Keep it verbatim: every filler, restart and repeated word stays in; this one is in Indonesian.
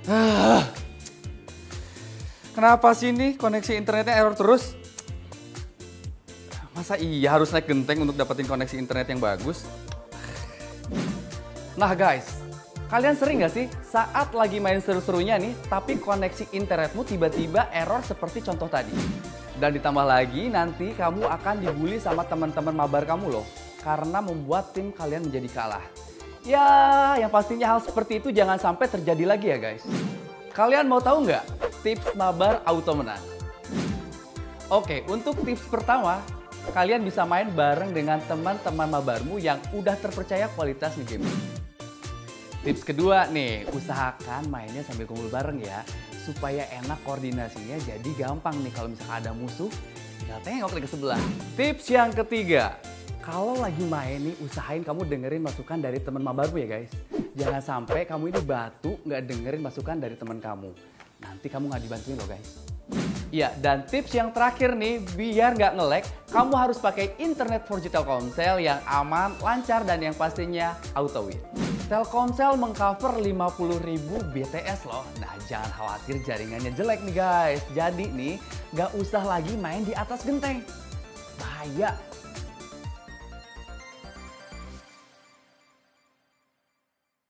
Kenapa sih ini koneksi internetnya error terus? Masa iya harus naik genteng untuk dapetin koneksi internet yang bagus? Nah guys, kalian sering gak sih saat lagi main seru-serunya nih, tapi koneksi internetmu tiba-tiba error seperti contoh tadi? Dan ditambah lagi nanti kamu akan dibully sama teman-teman mabar kamu loh, karena membuat tim kalian menjadi kalah. Ya, yang pastinya hal seperti itu jangan sampai terjadi lagi ya guys. Kalian mau tahu nggak tips mabar auto menang? Oke, untuk tips pertama, kalian bisa main bareng dengan teman-teman mabarmu yang udah terpercaya kualitas game. Tips kedua nih, usahakan mainnya sambil kumpul bareng ya, supaya enak koordinasinya, jadi gampang nih kalau misalkan ada musuh, tinggal tengok ke sebelah. Tips yang ketiga, kalau lagi main nih usahain kamu dengerin masukan dari teman mabarmu ya guys. Jangan sampai kamu ini batu nggak dengerin masukan dari teman kamu. Nanti kamu nggak dibantuin loh guys. Ya, dan tips yang terakhir nih, biar nggak nge-lag, kamu harus pakai internet four G Telkomsel yang aman, lancar, dan yang pastinya auto win. Telkomsel mengcover lima puluh ribu B T S loh. Nah, jangan khawatir jaringannya jelek nih guys. Jadi nih, nggak usah lagi main di atas genteng. Bahaya,